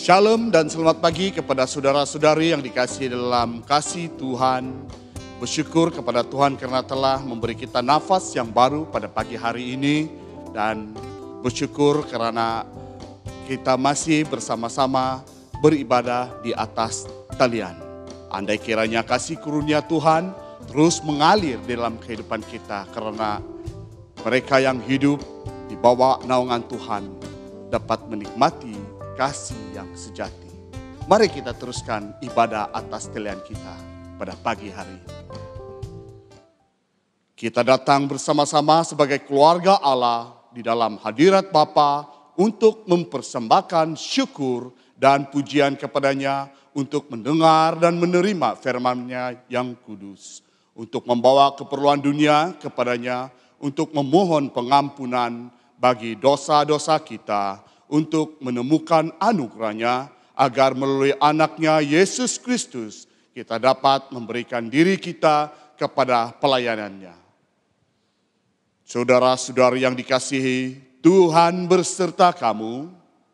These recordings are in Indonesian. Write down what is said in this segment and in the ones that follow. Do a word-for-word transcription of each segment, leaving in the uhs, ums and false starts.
Shalom dan selamat pagi kepada saudara-saudari yang dikasihi dalam kasih Tuhan. Bersyukur kepada Tuhan karena telah memberi kita nafas yang baru pada pagi hari ini. Dan bersyukur karena kita masih bersama-sama beribadah di atas talian. Andai kiranya kasih karunia Tuhan terus mengalir di dalam kehidupan kita. Karena mereka yang hidup di bawah naungan Tuhan dapat menikmati kasih yang sejati. Mari kita teruskan ibadah atas talian kita pada pagi hari ini. Kita datang bersama-sama sebagai keluarga Allah di dalam hadirat Bapa untuk mempersembahkan syukur dan pujian kepadanya, untuk mendengar dan menerima firman-Nya yang kudus, untuk membawa keperluan dunia kepadanya, untuk memohon pengampunan bagi dosa-dosa kita, untuk menemukan anugerah-Nya agar melalui anaknya Yesus Kristus kita dapat memberikan diri kita kepada pelayanan-Nya. Saudara-saudari yang dikasihi, Tuhan berserta kamu.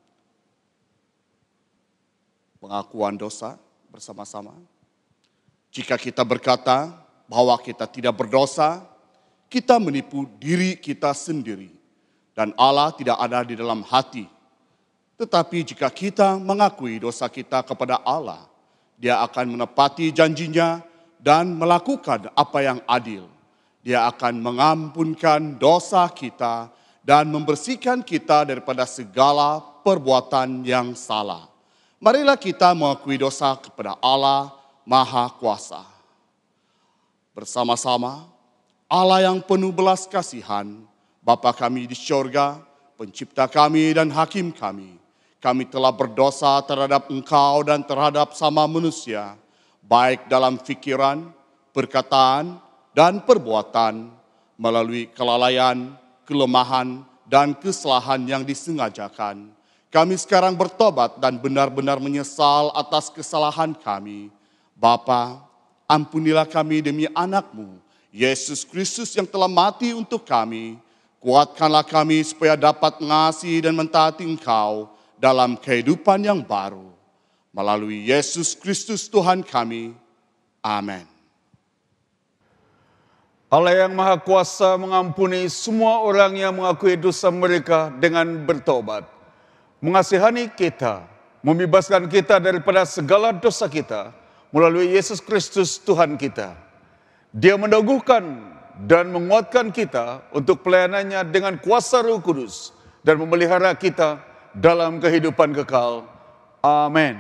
Pengakuan dosa bersama-sama. Jika kita berkata bahwa kita tidak berdosa, kita menipu diri kita sendiri dan Allah tidak ada di dalam hati. Tetapi jika kita mengakui dosa kita kepada Allah, Dia akan menepati janjinya dan melakukan apa yang adil. Dia akan mengampunkan dosa kita dan membersihkan kita daripada segala perbuatan yang salah. Marilah kita mengakui dosa kepada Allah Maha Kuasa. Bersama-sama, Allah yang penuh belas kasihan, Bapa kami di syurga, pencipta kami dan hakim kami. Kami telah berdosa terhadap Engkau dan terhadap sama manusia, baik dalam fikiran, perkataan, dan perbuatan, melalui kelalaian, kelemahan, dan kesalahan yang disengajakan. Kami sekarang bertobat dan benar-benar menyesal atas kesalahan kami. Bapa, ampunilah kami demi anak-Mu, Yesus Kristus yang telah mati untuk kami. Kuatkanlah kami supaya dapat mengasihi dan mentaati Engkau dalam kehidupan yang baru. Melalui Yesus Kristus Tuhan kami. Amin. Allah yang Maha Kuasa mengampuni semua orang yang mengakui dosa mereka dengan bertobat. Mengasihani kita, membebaskan kita daripada segala dosa kita melalui Yesus Kristus Tuhan kita. Dia meneguhkan dan menguatkan kita untuk pelayanannya dengan kuasa Roh Kudus dan memelihara kita dalam kehidupan kekal. Amin.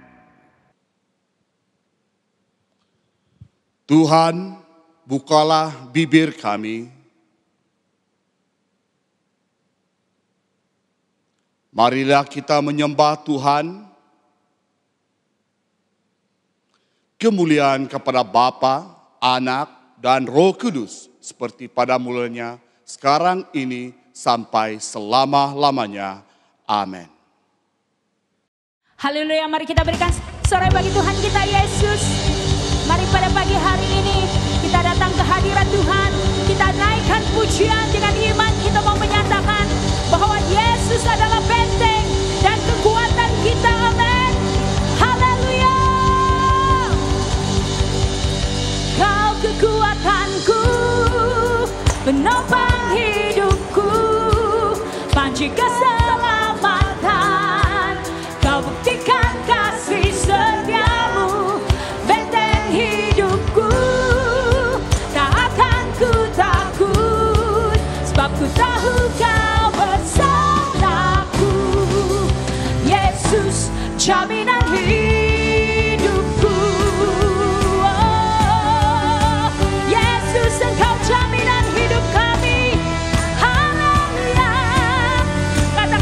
Tuhan, bukalah bibir kami. Marilah kita menyembah Tuhan. Kemuliaan kepada Bapa, Anak, dan Roh Kudus seperti pada mulanya, sekarang ini, sampai selama-lamanya. Amin. Haleluya, mari kita berikan sorai bagi Tuhan kita Yesus. Mari pada pagi hari ini kita datang ke hadirat Tuhan. Kita naikkan pujian dengan iman, kita mau menyatakan bahwa Yesus adalah benteng dan kekuatan kita. Amin. Haleluya. Kau kekuatanku, penopang hidupku, panci keselamatan. Kau buktikan kasih setiamu, benteng hidupku. Tak akan ku takut, sebab ku tahu Kau bersamaku. Yesus, jaminan hidupku. Oh, Yesus, Engkau jaminan hidup kami. Haleluya. Kata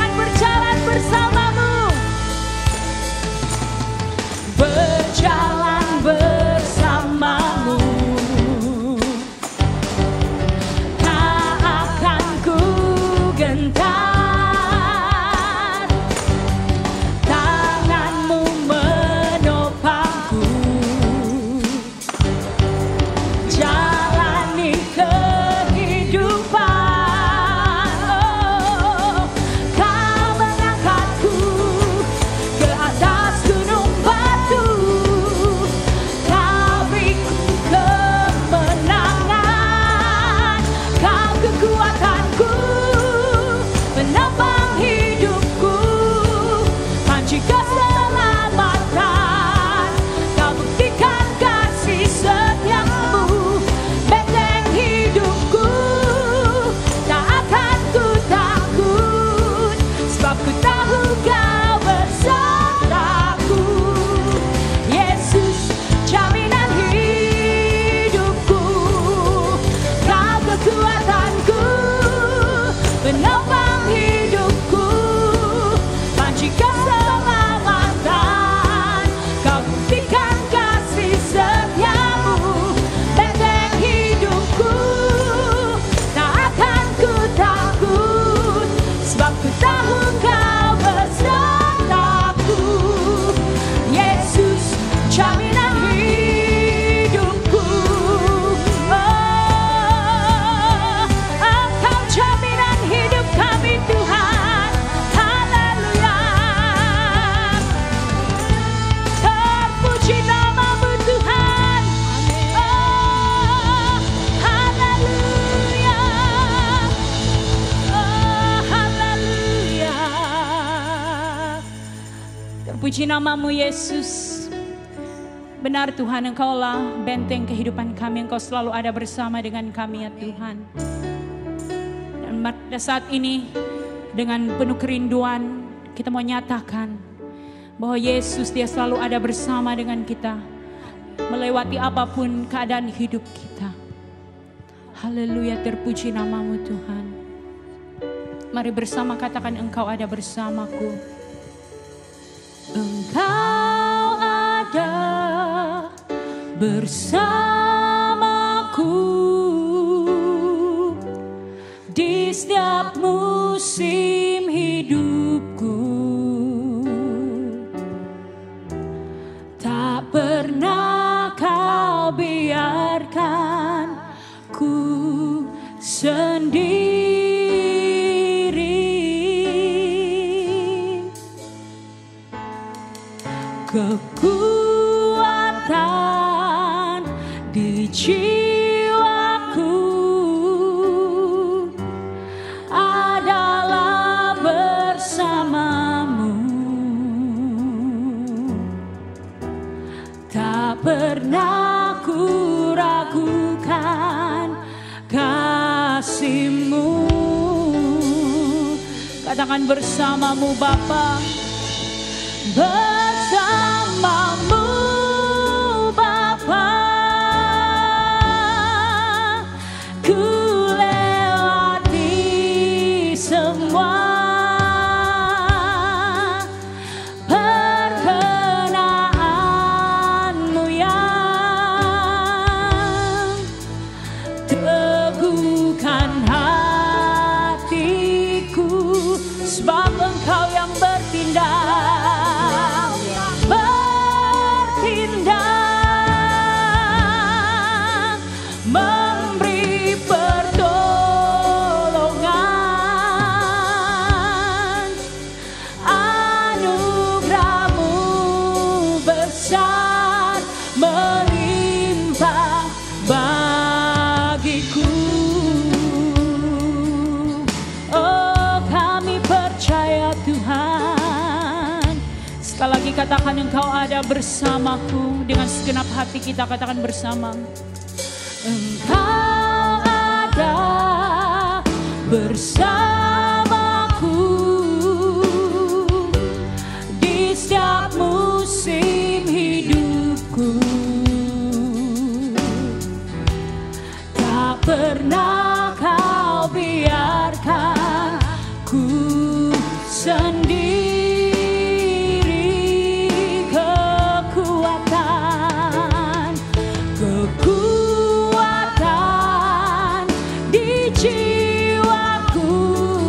Terpuji namamu Yesus. Benar Tuhan, Engkaulah benteng kehidupan kami. Engkau selalu ada bersama dengan kami ya Tuhan. Dan pada saat ini dengan penuh kerinduan kita mau nyatakan bahwa Yesus dia selalu ada bersama dengan kita. Melewati apapun keadaan hidup kita. Haleluya, terpuji namamu Tuhan. Mari bersama katakan Engkau ada bersamaku. Engkau ada bersamaku di setiap musim hidupku. Tak pernah kau biarkan ku sendiri. Kekuatan di jiwaku adalah bersamamu. Tak pernah ku ragukan kasih-Mu. Katakan bersamamu Bapa. Bersamamu Bapa, ku lewati semua perkenan-Mu yang teguhkan hatiku, sebab Engkau yang bertindak. Sekali lagi katakan Engkau ada bersamaku. Dengan segenap hati kita katakan bersama. Engkau ada bersamaku di setiap musim hidupku. Tak pernah kau biarkan ku sendiri. Jiwaku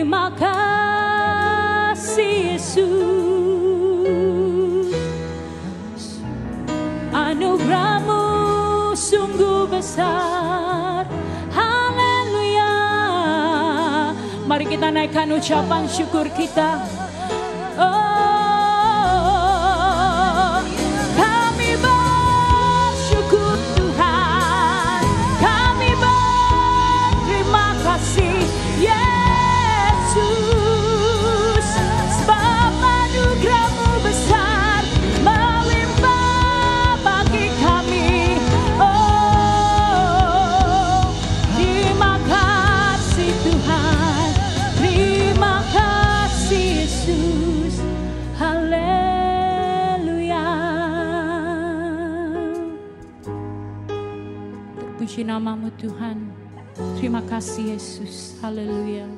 Terima kasih Yesus, anugerah-Mu sungguh besar. Haleluya. Mari kita naikkan ucapan syukur kita. Oh, kami bersyukur Tuhan, kami berterima kasih Yesus, sebab anugerah-Mu besar melimpah bagi kami. Oh, terima kasih Tuhan, terima kasih Yesus. Haleluya. Terpuji nama-Mu Tuhan. Terima kasih Yesus. Haleluya.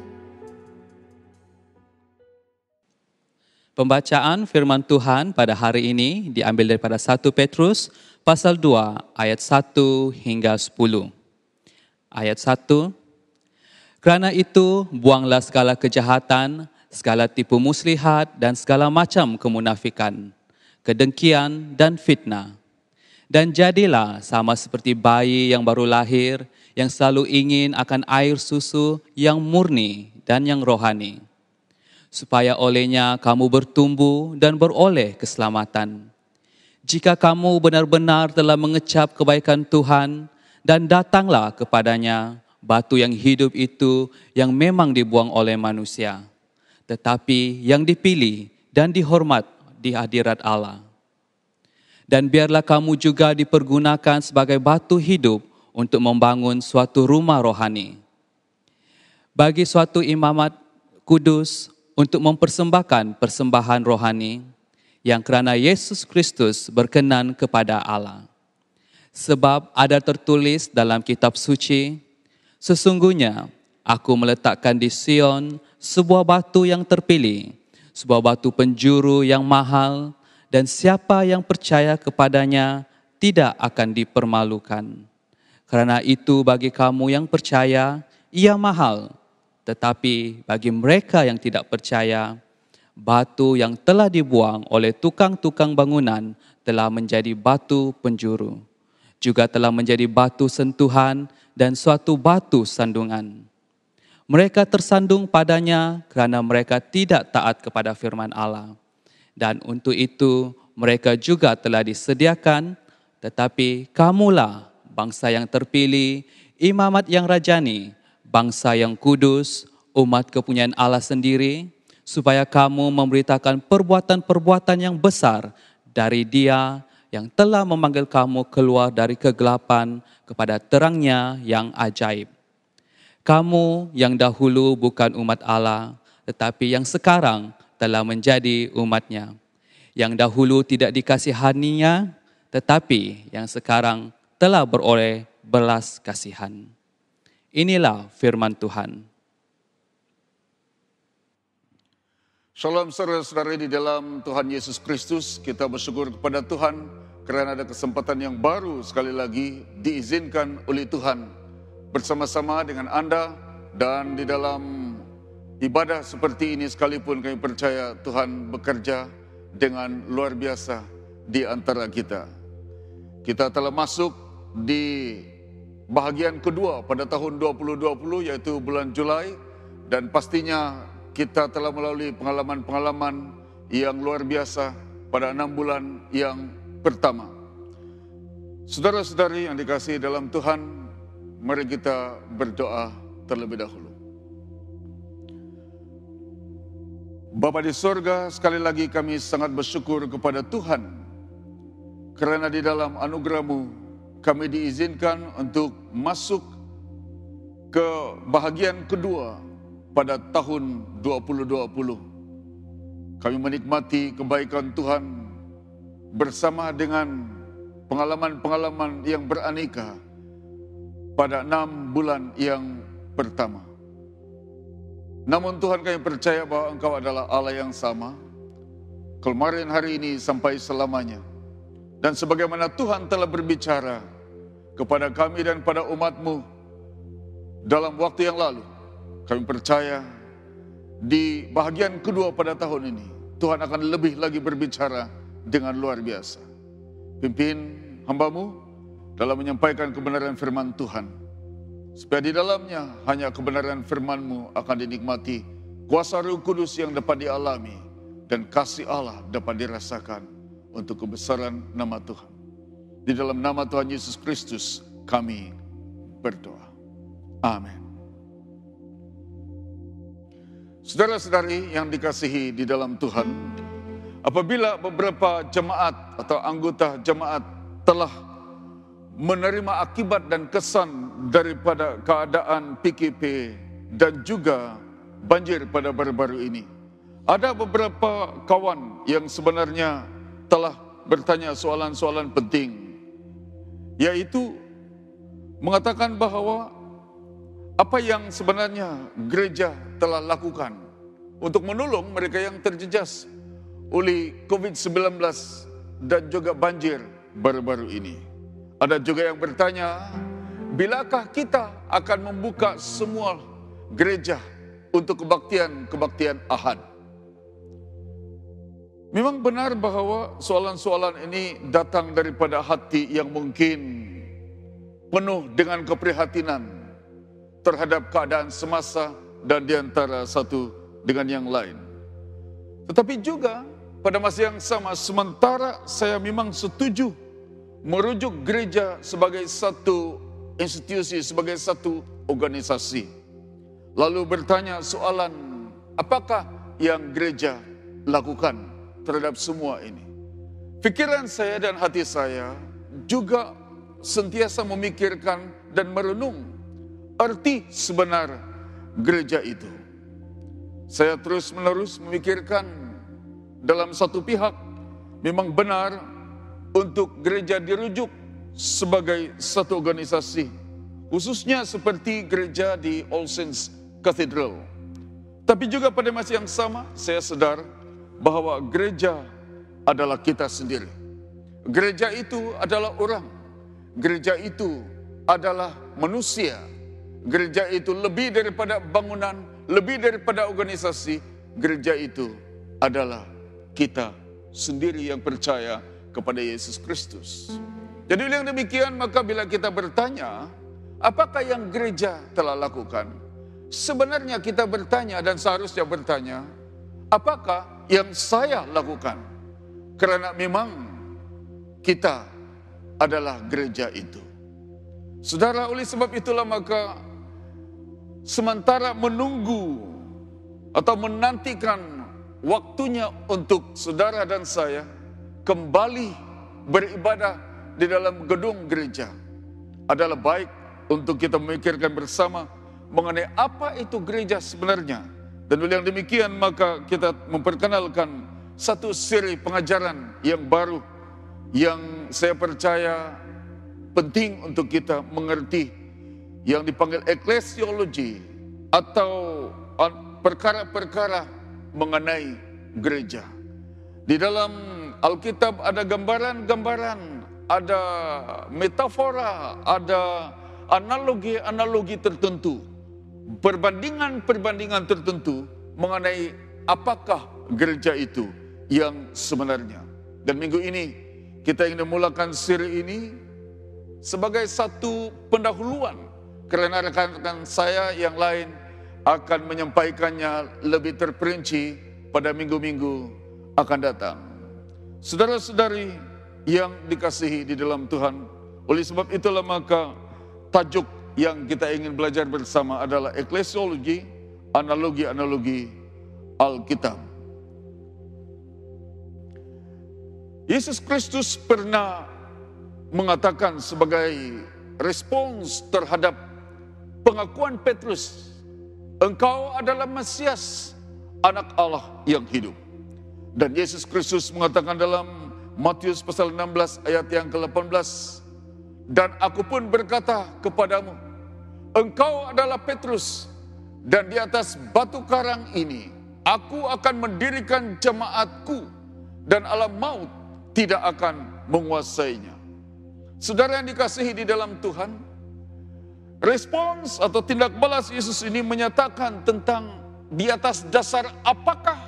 Pembacaan firman Tuhan pada hari ini diambil daripada satu Petrus pasal dua ayat satu hingga sepuluh. Ayat satu. Kerana itu buanglah segala kejahatan, segala tipu muslihat dan segala macam kemunafikan, kedengkian dan fitnah. Dan jadilah sama seperti bayi yang baru lahir, yang selalu ingin akan air susu yang murni dan yang rohani, supaya olehnya kamu bertumbuh dan beroleh keselamatan. Jika kamu benar-benar telah mengecap kebaikan Tuhan, dan datanglah kepadanya, batu yang hidup itu yang memang dibuang oleh manusia, tetapi yang dipilih dan dihormat di hadirat Allah. Dan biarlah kamu juga dipergunakan sebagai batu hidup untuk membangun suatu rumah rohani, bagi suatu imamat kudus, untuk mempersembahkan persembahan rohani yang kerana Yesus Kristus berkenan kepada Allah. Sebab ada tertulis dalam kitab suci, sesungguhnya aku meletakkan di Sion sebuah batu yang terpilih, sebuah batu penjuru yang mahal, dan siapa yang percaya kepadanya tidak akan dipermalukan. Karena itu bagi kamu yang percaya, ia mahal. Tetapi bagi mereka yang tidak percaya, batu yang telah dibuang oleh tukang-tukang bangunan telah menjadi batu penjuru, juga telah menjadi batu sentuhan dan suatu batu sandungan. Mereka tersandung padanya kerana mereka tidak taat kepada firman Allah. Dan untuk itu mereka juga telah disediakan, tetapi kamulah bangsa yang terpilih, imamat yang rajani, bangsa yang kudus, umat kepunyaan Allah sendiri, supaya kamu memberitakan perbuatan-perbuatan yang besar dari Dia yang telah memanggil kamu keluar dari kegelapan kepada terangnya yang ajaib. Kamu yang dahulu bukan umat Allah, tetapi yang sekarang telah menjadi umat-Nya. Yang dahulu tidak dikasihaninya, tetapi yang sekarang telah beroleh belas kasihan. Inilah firman Tuhan. Shalom saudara-saudari di dalam Tuhan Yesus Kristus. Kita bersyukur kepada Tuhan kerana ada kesempatan yang baru sekali lagi diizinkan oleh Tuhan bersama-sama dengan Anda, dan di dalam ibadah seperti ini sekalipun kami percaya Tuhan bekerja dengan luar biasa di antara kita. Kita telah masuk di bahagian kedua pada tahun dua ribu dua puluh, yaitu bulan Julai, dan pastinya kita telah melalui pengalaman-pengalaman yang luar biasa pada enam bulan yang pertama. Saudara-saudari yang dikasihi dalam Tuhan, mari kita berdoa terlebih dahulu. Bapa di sorga, sekali lagi kami sangat bersyukur kepada Tuhan kerana di dalam anugerah-Mu kami diizinkan untuk masuk ke bahagian kedua pada tahun dua ribu dua puluh. Kami menikmati kebaikan Tuhan bersama dengan pengalaman-pengalaman yang beraneka pada enam bulan yang pertama. Namun Tuhan, kami percaya bahwa Engkau adalah Allah yang sama, kemarin, hari ini, sampai selamanya. Dan sebagaimana Tuhan telah berbicara kepada kami dan pada umat-Mu dalam waktu yang lalu, kami percaya di bahagian kedua pada tahun ini, Tuhan akan lebih lagi berbicara dengan luar biasa. Pimpin hamba-Mu dalam menyampaikan kebenaran firman Tuhan, supaya di dalamnya hanya kebenaran firman-Mu akan dinikmati, kuasa Roh Kudus yang dapat dialami, dan kasih Allah dapat dirasakan untuk kebesaran nama Tuhan. Di dalam nama Tuhan Yesus Kristus kami berdoa. Amin. Saudara-saudari yang dikasihi di dalam Tuhan, apabila beberapa jemaat atau anggota jemaat telah menerima akibat dan kesan daripada keadaan P K P dan juga banjir pada baru-baru ini, ada beberapa kawan yang sebenarnya telah bertanya soalan-soalan penting, yaitu mengatakan bahwa apa yang sebenarnya gereja telah lakukan untuk menolong mereka yang terjejas oleh covid sembilan belas dan juga banjir baru-baru ini. Ada juga yang bertanya, bilakah kita akan membuka semua gereja untuk kebaktian-kebaktian Ahad? Memang benar bahwa soalan-soalan ini datang daripada hati yang mungkin penuh dengan keprihatinan terhadap keadaan semasa dan di antara satu dengan yang lain. Tetapi juga pada masa yang sama, sementara saya memang setuju merujuk gereja sebagai satu institusi, sebagai satu organisasi, lalu bertanya soalan, apakah yang gereja lakukan terhadap semua ini? Pikiran saya dan hati saya juga sentiasa memikirkan dan merenung arti sebenar gereja itu. Saya terus-menerus memikirkan dalam satu pihak, memang benar untuk gereja dirujuk sebagai satu organisasi, khususnya seperti gereja di All Saints Cathedral. Tapi juga pada masa yang sama, saya sadar bahwa gereja adalah kita sendiri. Gereja itu adalah orang. Gereja itu adalah manusia. Gereja itu lebih daripada bangunan, lebih daripada organisasi. Gereja itu adalah kita sendiri yang percaya kepada Yesus Kristus. Jadi yang demikian, maka bila kita bertanya, apakah yang gereja telah lakukan? Sebenarnya kita bertanya dan seharusnya bertanya, apakah yang saya lakukan? Karena memang kita adalah gereja itu. Saudara, oleh sebab itulah maka sementara menunggu atau menantikan waktunya untuk saudara dan saya kembali beribadah di dalam gedung gereja, adalah baik untuk kita memikirkan bersama mengenai apa itu gereja sebenarnya. Dan oleh yang demikian maka kita memperkenalkan satu seri pengajaran yang baru yang saya percaya penting untuk kita mengerti, yang dipanggil eklesiologi atau perkara-perkara mengenai gereja. Di dalam Alkitab ada gambaran-gambaran, ada metafora, ada analogi-analogi tertentu, perbandingan-perbandingan tertentu mengenai apakah gereja itu yang sebenarnya. Dan minggu ini kita ingin memulakan seri ini sebagai satu pendahuluan, karena rekan-rekan saya yang lain akan menyampaikannya lebih terperinci pada minggu-minggu akan datang. Saudara-saudari yang dikasihi di dalam Tuhan, oleh sebab itulah maka tajuk yang kita ingin belajar bersama adalah eklesiologi, analogi-analogi Alkitab. Yesus Kristus pernah mengatakan sebagai respons terhadap pengakuan Petrus, engkau adalah Mesias, anak Allah yang hidup. Dan Yesus Kristus mengatakan dalam Matius pasal enam belas ayat yang ke delapan belas, dan aku pun berkata kepadamu, engkau adalah Petrus, dan di atas batu karang ini aku akan mendirikan jemaatku, dan alam maut tidak akan menguasainya. Saudara yang dikasihi di dalam Tuhan, respons atau tindak balas Yesus ini menyatakan tentang di atas dasar apakah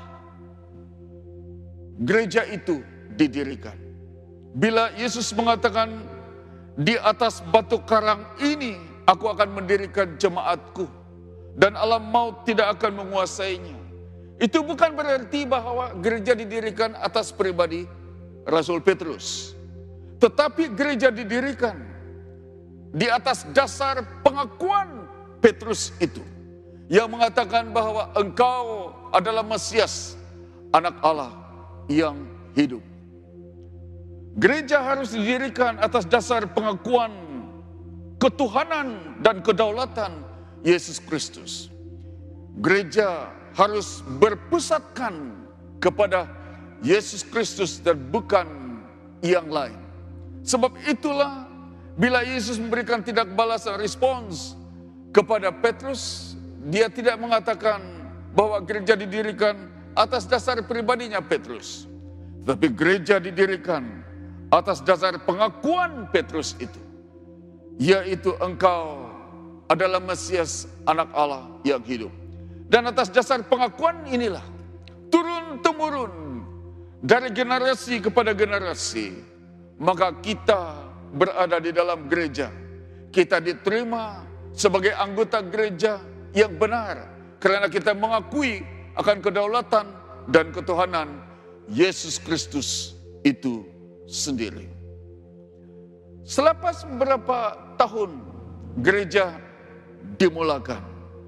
gereja itu didirikan? Bila Yesus mengatakan, di atas batu karang ini aku akan mendirikan jemaatku, dan alam maut tidak akan menguasainya. Itu bukan berarti bahwa gereja didirikan atas pribadi Rasul Petrus. Tetapi gereja didirikan di atas dasar pengakuan Petrus itu, yang mengatakan bahwa engkau adalah Mesias, anak Allah yang hidup. Gereja harus didirikan atas dasar pengakuan ketuhanan dan kedaulatan Yesus Kristus. Gereja harus berpusatkan kepada Yesus Kristus dan bukan yang lain. Sebab itulah bila Yesus memberikan tidak balasan respons kepada Petrus, dia tidak mengatakan bahwa gereja didirikan atas dasar pribadinya Petrus. Tapi gereja didirikan atas dasar pengakuan Petrus itu, yaitu engkau adalah Mesias, anak Allah yang hidup. Dan atas dasar pengakuan inilah, turun-temurun dari generasi kepada generasi, maka kita berada di dalam gereja. Kita diterima sebagai anggota gereja yang benar, karena kita mengakui akan kedaulatan dan ketuhanan Yesus Kristus itu sendiri. Selepas beberapa tahun gereja dimulakan,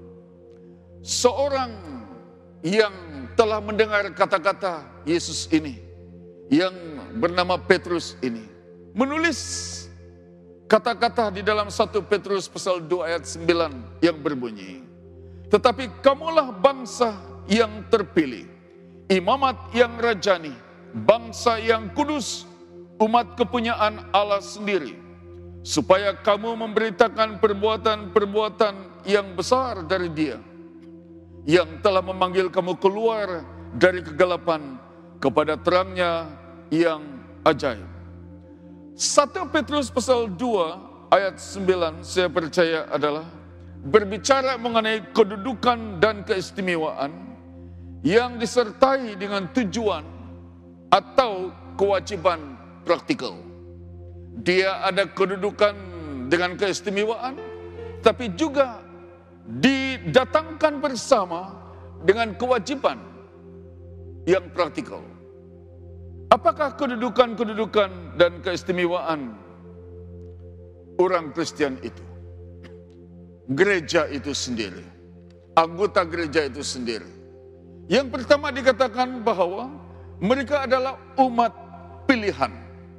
seorang yang telah mendengar kata-kata Yesus ini, yang bernama Petrus ini, menulis kata-kata di dalam satu Petrus pasal dua ayat sembilan yang berbunyi, tetapi kamulah bangsa yang terpilih, imamat yang rajani, bangsa yang kudus, umat kepunyaan Allah sendiri, supaya kamu memberitakan perbuatan-perbuatan yang besar dari Dia, yang telah memanggil kamu keluar dari kegelapan kepada terangnya yang ajaib. satu Petrus pasal dua ayat sembilan saya percaya adalah berbicara mengenai kedudukan dan keistimewaan yang disertai dengan tujuan atau kewajiban praktikal. Dia ada kedudukan dengan keistimewaan, tapi juga didatangkan bersama dengan kewajiban yang praktikal. Apakah kedudukan-kedudukan dan keistimewaan orang Kristen itu? Gereja itu sendiri, anggota gereja itu sendiri. Yang pertama dikatakan bahwa mereka adalah umat pilihan.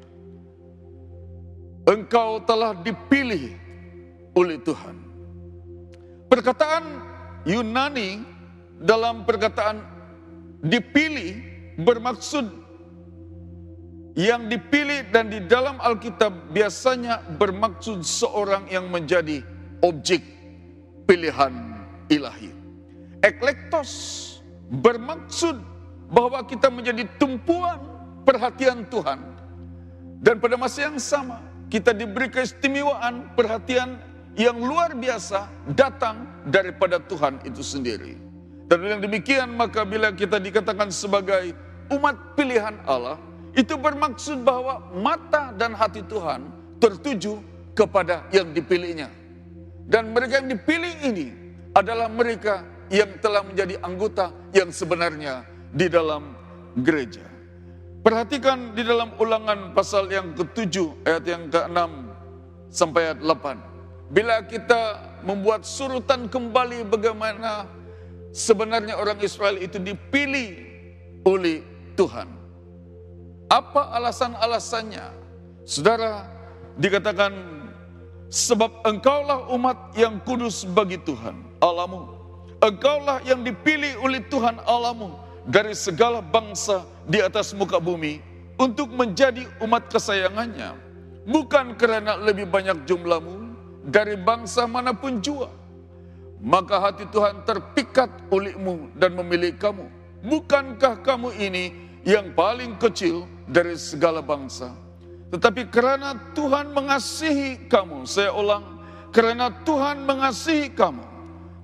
Engkau telah dipilih oleh Tuhan. Perkataan Yunani dalam perkataan dipilih bermaksud yang dipilih, dan di dalam Alkitab biasanya bermaksud seorang yang menjadi objek pilihan ilahi. Eklektos bermaksud bahwa kita menjadi tumpuan perhatian Tuhan, dan pada masa yang sama kita diberi keistimewaan perhatian yang luar biasa datang daripada Tuhan itu sendiri. Dan dengan demikian maka bila kita dikatakan sebagai umat pilihan Allah, itu bermaksud bahwa mata dan hati Tuhan tertuju kepada yang dipilihnya. Dan mereka yang dipilih ini adalah mereka yang telah menjadi anggota yang sebenarnya di dalam gereja. Perhatikan di dalam Ulangan pasal yang ketujuh ayat yang keenam sampai ayat delapan. Bila kita membuat surutan kembali bagaimana sebenarnya orang Israel itu dipilih oleh Tuhan. Apa alasan-alasannya? Saudara, dikatakan sebab engkaulah umat yang kudus bagi Tuhan Allahmu. Engkaulah yang dipilih oleh Tuhan Allahmu dari segala bangsa di atas muka bumi untuk menjadi umat kesayangannya, bukan karena lebih banyak jumlahmu dari bangsa manapun jua. Maka hati Tuhan terpikat olehmu dan memilih kamu. Bukankah kamu ini yang paling kecil dari segala bangsa? Tetapi karena Tuhan mengasihi kamu, saya ulang, karena Tuhan mengasihi kamu,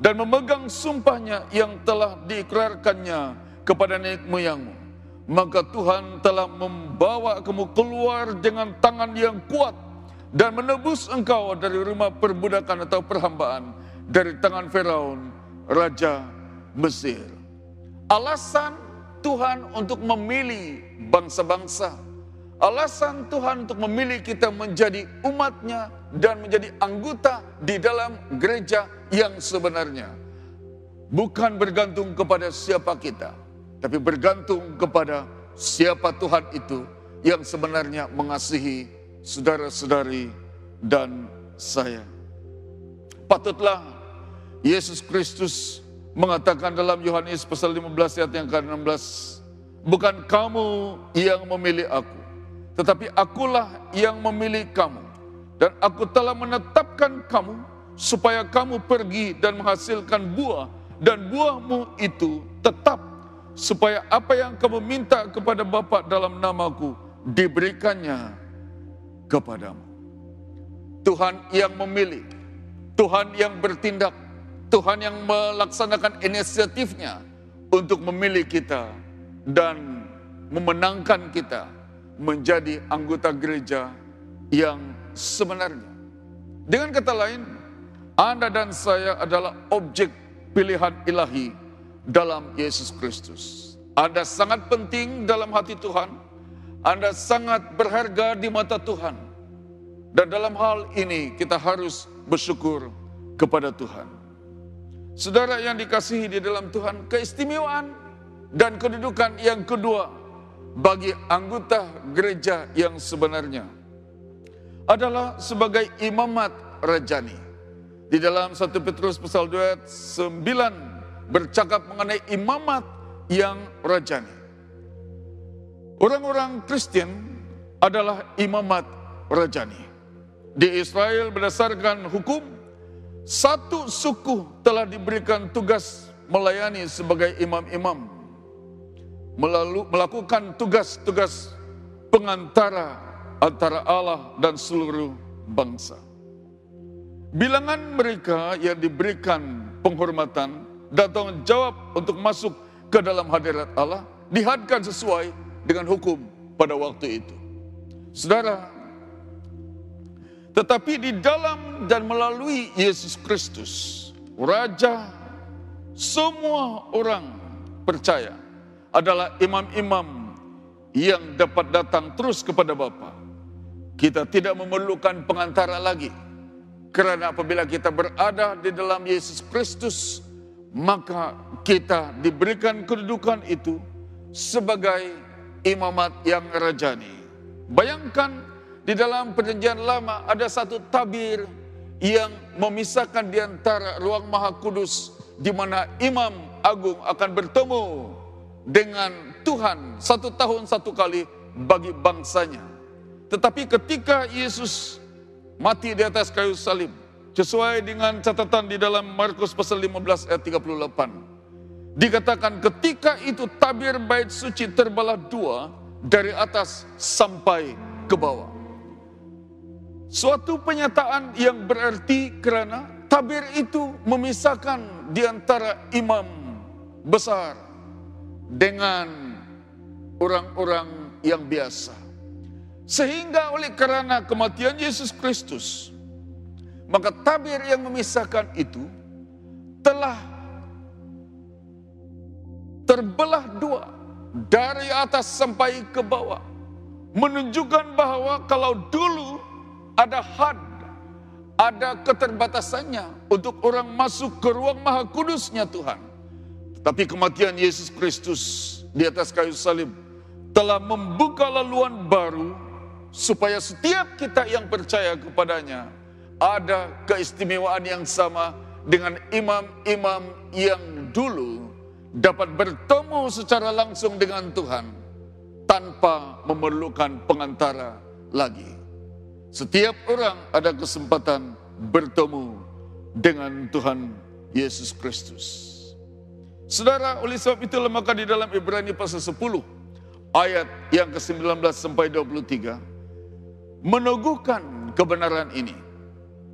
dan memegang sumpahnya yang telah diikrarkannya kepada nenek moyangmu, maka Tuhan telah membawa kamu keluar dengan tangan yang kuat dan menebus engkau dari rumah perbudakan atau perhambaan, dari tangan Firaun, Raja Mesir. Alasan Tuhan untuk memilih bangsa-bangsa, alasan Tuhan untuk memilih kita menjadi umatnya dan menjadi anggota di dalam gereja yang sebenarnya, bukan bergantung kepada siapa kita, tapi bergantung kepada siapa Tuhan itu yang sebenarnya mengasihi saudara-saudari dan saya. Patutlah Yesus Kristus mengatakan dalam Yohanes pasal lima belas ayat yang ke enam belas, bukan kamu yang memilih aku, tetapi akulah yang memilih kamu, dan aku telah menetapkan kamu supaya kamu pergi dan menghasilkan buah, dan buahmu itu tetap, supaya apa yang kamu minta kepada Bapa dalam namaku diberikannya kepadamu. Tuhan yang memilih, Tuhan yang bertindak, Tuhan yang melaksanakan inisiatifnya untuk memilih kita dan memenangkan kita menjadi anggota gereja yang sebenarnya. Dengan kata lain, Anda dan saya adalah objek pilihan ilahi dalam Yesus Kristus. Anda sangat penting dalam hati Tuhan, Anda sangat berharga di mata Tuhan. Dan dalam hal ini kita harus bersyukur kepada Tuhan. Saudara yang dikasihi di dalam Tuhan, keistimewaan dan kedudukan yang kedua bagi anggota gereja yang sebenarnya adalah sebagai imamat rajani. Di dalam satu Petrus pasal dua ayat sembilan bercakap mengenai imamat yang rajani. Orang-orang Kristen adalah imamat rajani. Di Israel berdasarkan hukum, satu suku telah diberikan tugas melayani sebagai imam-imam, melalu, melakukan tugas-tugas pengantara antara Allah dan seluruh bangsa. Bilangan mereka yang diberikan penghormatan dan tanggung jawab untuk masuk ke dalam hadirat Allah dihadkan sesuai dengan hukum pada waktu itu. Saudara, tetapi di dalam dan melalui Yesus Kristus, Raja, semua orang percaya adalah imam-imam yang dapat datang terus kepada Bapa. Kita tidak memerlukan pengantara lagi, karena apabila kita berada di dalam Yesus Kristus, maka kita diberikan kedudukan itu sebagai imamat yang rajani. Bayangkan, di dalam perjanjian lama ada satu tabir yang memisahkan di antara ruang maha kudus, di mana imam agung akan bertemu dengan Tuhan satu tahun satu kali bagi bangsanya. Tetapi ketika Yesus mati di atas kayu salib, sesuai dengan catatan di dalam Markus pasal lima belas ayat tiga puluh delapan, dikatakan ketika itu tabir bait suci terbelah dua dari atas sampai ke bawah. Suatu penyataan yang berarti kerana tabir itu memisahkan di antara imam besar dengan orang-orang yang biasa. Sehingga oleh karena kematian Yesus Kristus, maka tabir yang memisahkan itu telah terbelah dua dari atas sampai ke bawah. Menunjukkan bahwa kalau dulu ada had, ada keterbatasannya untuk orang masuk ke ruang maha kudusnya Tuhan. Tapi kematian Yesus Kristus di atas kayu salib telah membuka laluan baru, supaya setiap kita yang percaya kepadanya ada keistimewaan yang sama dengan imam-imam yang dulu dapat bertemu secara langsung dengan Tuhan tanpa memerlukan pengantara lagi. Setiap orang ada kesempatan bertemu dengan Tuhan Yesus Kristus. Saudara, oleh sebab itulah maka di dalam Ibrani pasal sepuluh ayat yang ke sembilan belas sampai dua puluh tiga meneguhkan kebenaran ini.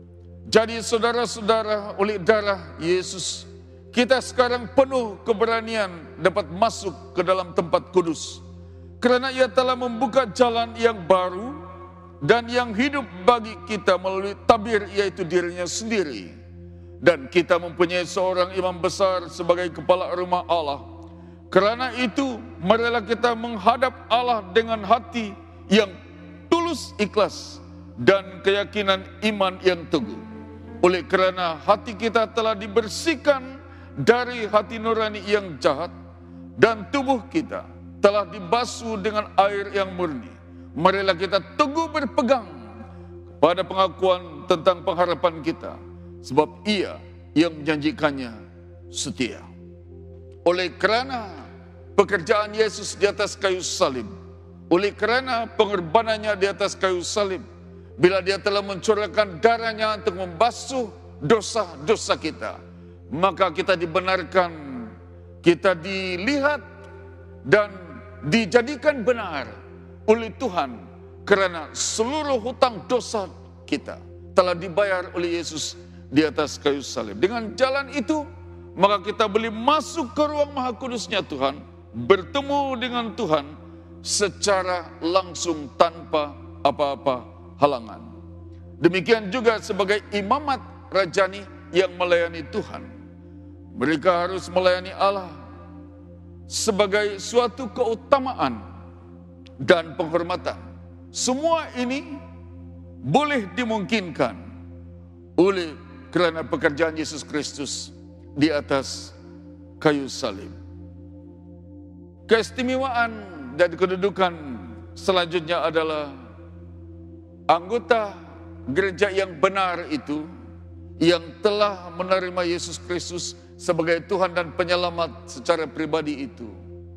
Jadi saudara-saudara, oleh darah Yesus, kita sekarang penuh keberanian dapat masuk ke dalam tempat kudus. Karena Ia telah membuka jalan yang baru dan yang hidup bagi kita melalui tabir, yaitu dirinya sendiri. Dan kita mempunyai seorang imam besar sebagai kepala rumah Allah. Karena itu, marilah kita menghadap Allah dengan hati yang tulus ikhlas dan keyakinan iman yang teguh. Oleh kerana hati kita telah dibersihkan dari hati nurani yang jahat dan tubuh kita telah dibasuh dengan air yang murni, marilah kita teguh berpegang pada pengakuan tentang pengharapan kita, sebab Ia yang menjanjikannya setia. Oleh kerana pekerjaan Yesus di atas kayu salib, oleh kerana pengorbanannya di atas kayu salib, bila Dia telah mencurahkan darahnya untuk membasuh dosa-dosa kita, maka kita dibenarkan, kita dilihat dan dijadikan benar oleh Tuhan, kerana seluruh hutang dosa kita telah dibayar oleh Yesus di atas kayu salib. Dengan jalan itu, maka kita boleh masuk ke ruang maha kudusnya Tuhan, bertemu dengan Tuhan secara langsung tanpa apa-apa halangan. Demikian juga sebagai imamat rajani yang melayani Tuhan, mereka harus melayani Allah sebagai suatu keutamaan dan penghormatan. Semua ini boleh dimungkinkan oleh kerana pekerjaan Yesus Kristus di atas kayu salib. Keistimewaan dan kedudukan selanjutnya adalah anggota gereja yang benar itu, yang telah menerima Yesus Kristus sebagai Tuhan dan Penyelamat secara pribadi itu,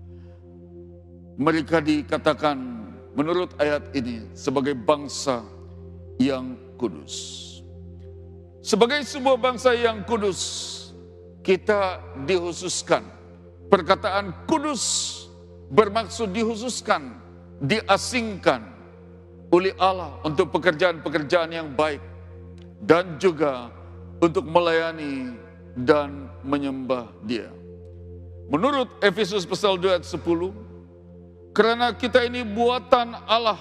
mereka dikatakan menurut ayat ini sebagai bangsa yang kudus. Sebagai sebuah bangsa yang kudus, kita dikhususkan. Perkataan kudus bermaksud dikhususkan, diasingkan oleh Allah untuk pekerjaan-pekerjaan yang baik dan juga untuk melayani dan menyembah Dia. Menurut Efesus pasal dua ayat sepuluh, kerana kita ini buatan Allah,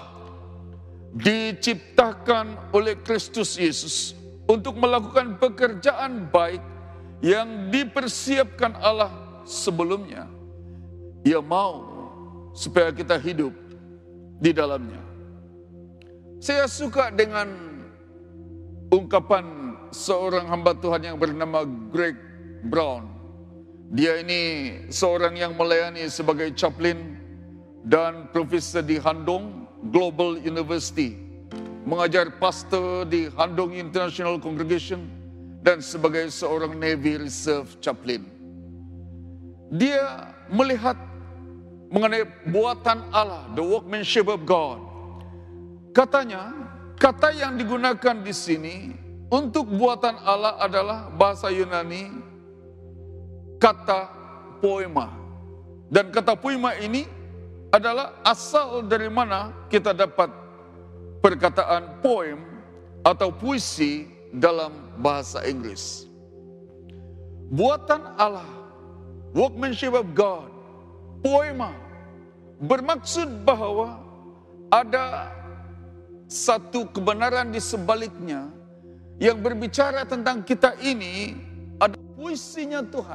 diciptakan oleh Kristus Yesus untuk melakukan pekerjaan baik yang dipersiapkan Allah sebelumnya. Ia mau supaya kita hidup di dalamnya. Saya suka dengan ungkapan seorang hamba Tuhan yang bernama Greg Brown. Dia ini seorang yang melayani sebagai chaplain dan profesor di Handong Global University, mengajar pastor di Handong International Congregation, dan sebagai seorang Navy Reserve chaplain. Dia melihat mengenai buatan Allah, the workmanship of God. Katanya, kata yang digunakan di sini untuk buatan Allah adalah bahasa Yunani, kata poema. Dan kata poema ini adalah asal dari mana kita dapat perkataan poem atau puisi dalam bahasa Inggris. Buatan Allah, workmanship of God, poema, bermaksud bahawa ada satu kebenaran di sebaliknya yang berbicara tentang kita ini, ada puisinya Tuhan,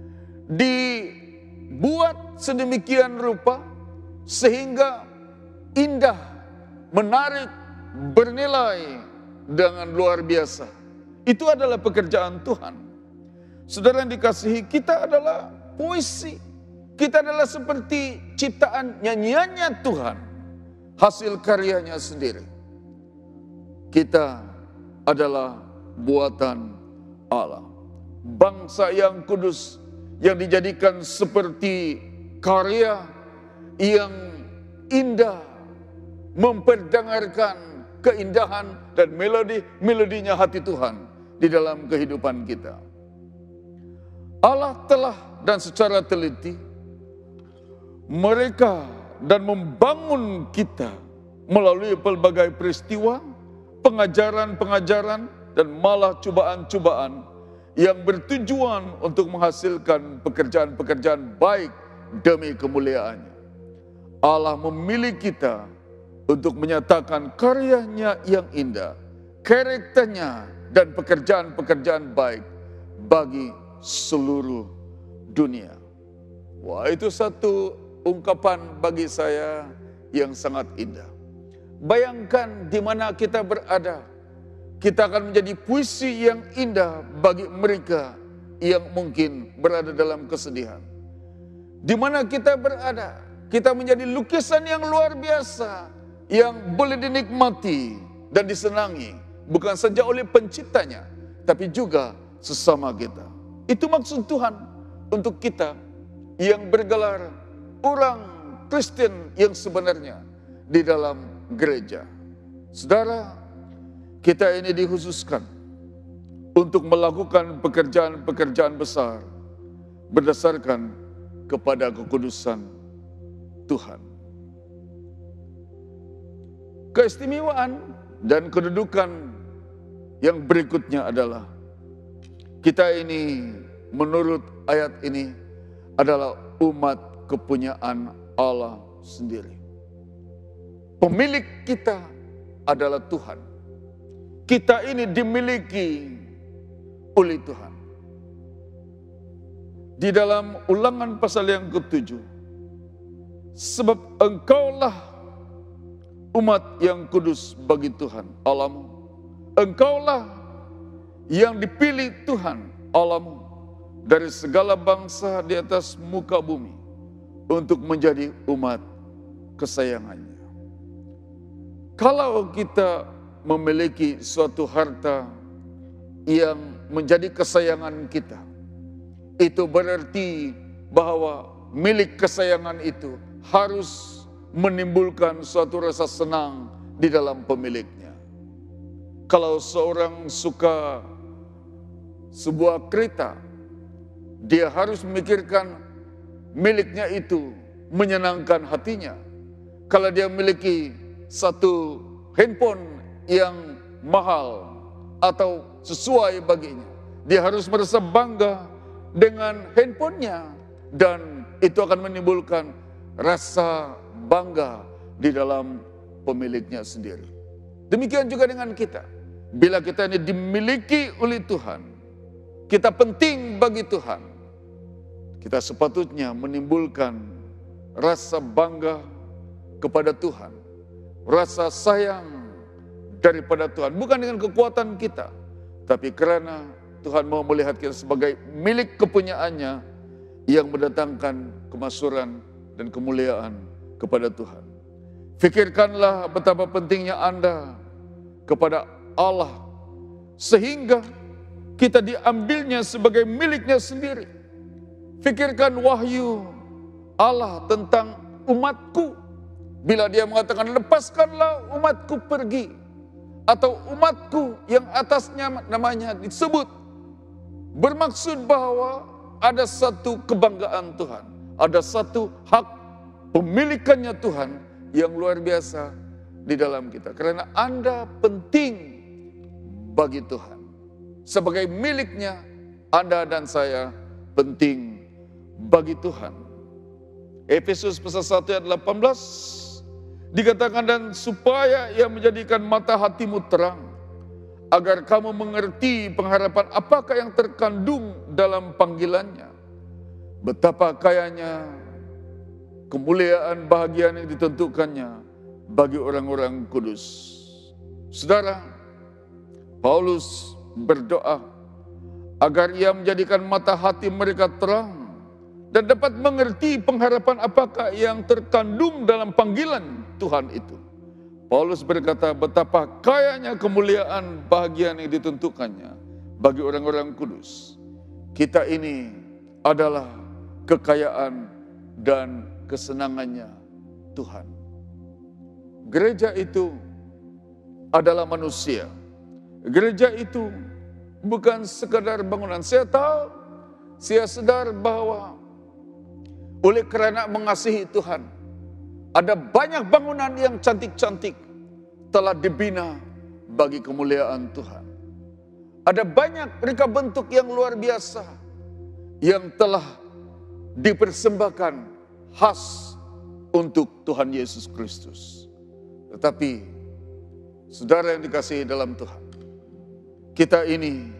dibuat sedemikian rupa sehingga indah, menarik, bernilai dengan luar biasa. Itu adalah pekerjaan Tuhan. Saudara yang dikasihi, kita adalah puisi. Kita adalah seperti ciptaan nyanyiannya Tuhan, hasil karyanya sendiri. Kita adalah buatan Allah. Bangsa yang kudus, yang dijadikan seperti karya yang indah, memperdengarkan keindahan dan melodi-melodinya hati Tuhan di dalam kehidupan kita. Allah telah dan secara teliti mereka dan membangun kita melalui pelbagai peristiwa, pengajaran-pengajaran dan malah cobaan-cobaan yang bertujuan untuk menghasilkan pekerjaan-pekerjaan baik demi kemuliaan-Nya. Allah memilih kita untuk menyatakan karyanya yang indah, karakternya dan pekerjaan-pekerjaan baik bagi seluruh dunia. Wah, itu satu ungkapan bagi saya yang sangat indah. Bayangkan di mana kita berada, kita akan menjadi puisi yang indah bagi mereka yang mungkin berada dalam kesedihan. Di mana kita berada, kita menjadi lukisan yang luar biasa, yang boleh dinikmati dan disenangi, bukan saja oleh penciptanya, tapi juga sesama kita. Itu maksud Tuhan untuk kita yang bergelar orang Kristen yang sebenarnya di dalam gereja. Saudara, kita ini dikhususkan untuk melakukan pekerjaan-pekerjaan besar berdasarkan kepada kekudusan Tuhan. Keistimewaan dan kedudukan yang berikutnya adalah kita ini menurut ayat ini adalah umat kepunyaan Allah sendiri. Pemilik kita adalah Tuhan. Kita ini dimiliki oleh Tuhan. Di dalam Ulangan pasal yang ketujuh, sebab engkaulah umat yang kudus bagi Tuhan Allahmu. Engkaulah yang dipilih Tuhan Allahmu dari segala bangsa di atas muka bumi untuk menjadi umat kesayangannya. Kalau kita memiliki suatu harta yang menjadi kesayangan kita, itu berarti bahwa milik kesayangan itu harus menimbulkan suatu rasa senang di dalam pemiliknya. Kalau seorang suka sebuah kereta, dia harus memikirkan miliknya itu menyenangkan hatinya. Kalau dia memiliki satu handphone yang mahal atau sesuai baginya, dia harus merasa bangga dengan handphonenya, dan itu akan menimbulkan rasa bangga di dalam pemiliknya sendiri. Demikian juga dengan kita. Bila kita ini dimiliki oleh Tuhan, kita penting bagi Tuhan, kita sepatutnya menimbulkan rasa bangga kepada Tuhan, rasa sayang daripada Tuhan, bukan dengan kekuatan kita, tapi karena Tuhan mau melihat kita sebagai milik kepunyaannya yang mendatangkan kemasyhuran dan kemuliaan kepada Tuhan. Fikirkanlah betapa pentingnya Anda kepada Allah, sehingga kita diambilnya sebagai miliknya sendiri. Fikirkan wahyu Allah tentang umatku, bila dia mengatakan lepaskanlah umatku pergi, atau umatku yang atasnya namanya disebut, bermaksud bahwa ada satu kebanggaan Tuhan, ada satu hak pemilikannya Tuhan yang luar biasa di dalam kita. Karena Anda penting bagi Tuhan. Sebagai miliknya, Anda dan saya penting bagi Tuhan. Efesus pasal satu ayat delapan belas dikatakan, dan supaya ia menjadikan mata hatimu terang, agar kamu mengerti pengharapan apakah yang terkandung dalam panggilannya, betapa kayanya kemuliaan bahagia yang ditentukannya bagi orang-orang kudus. Saudara, Paulus berdoa agar ia menjadikan mata hati mereka terang dan dapat mengerti pengharapan apakah yang terkandung dalam panggilan Tuhan itu. Paulus berkata, betapa kayanya kemuliaan bahagia yang ditentukannya bagi orang-orang kudus. Kita ini adalah kekayaan dan kesenangannya Tuhan. Gereja itu adalah manusia. Gereja itu bukan sekadar bangunan. Saya tahu, saya sadar bahwa oleh kerana mengasihi Tuhan, ada banyak bangunan yang cantik-cantik telah dibina bagi kemuliaan Tuhan. Ada banyak reka bentuk yang luar biasa yang telah dipersembahkan khas untuk Tuhan Yesus Kristus. Tetapi saudara yang dikasihi dalam Tuhan, kita ini